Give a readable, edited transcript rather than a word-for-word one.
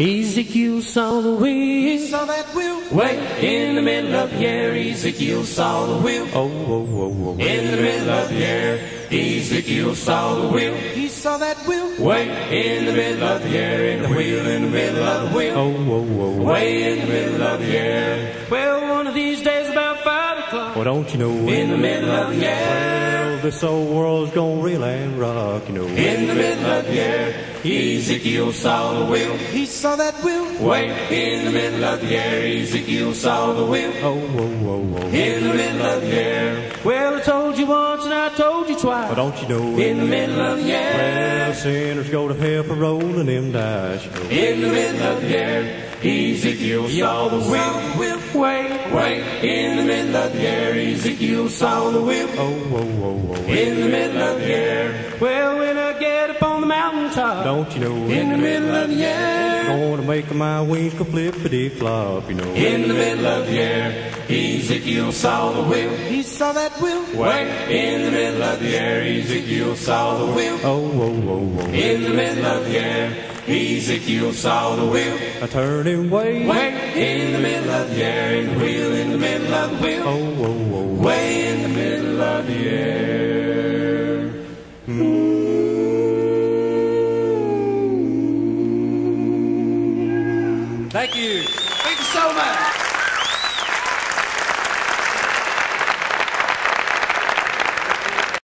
Ezekiel saw the wheel. He saw that wheel. Way in the middle of the air, Ezekiel saw the wheel. Oh, oh, oh, oh. In the middle of the air, Ezekiel saw the wheel. He saw that wheel. Way in the middle of the air, in the wheel, in the middle of the wheel. Oh, oh, oh. Way in the middle of the air. Well, one of these days about 5 o'clock. Well, don't you know? In the middle of the air. Well, this old world's gonna reel and rock, you know. In the middle of the air, Ezekiel saw the wheel. He saw that wheel. Way in the middle of the air, Ezekiel saw the wheel. Oh, oh, oh, oh. In the middle of the air. Well, I told you once and I told you twice. Well, don't you know? In the middle of the air. Well, sinners go to hell for rolling them dice, you know. In the middle of the air, Ezekiel saw the wheel. Way in the middle of the air, Ezekiel saw the wheel. Oh, oh, oh, oh. In the middle of the air. Well, when I get up on the mountaintop. Don't you know? In the middle of the air. Gonna make my wings go flippity flop, you know. In the middle of the air, Ezekiel saw the wheel. He saw that wheel. Way in the middle of the air, Ezekiel saw the wheel. Oh, oh, oh, oh. In the middle of the air, Ezekiel saw the wheel. I turn him way. Way in the middle of the air, in the wheel, in the middle of the wheel. Oh, oh, oh. Way in the middle of the air. Thank you. Thank you so much.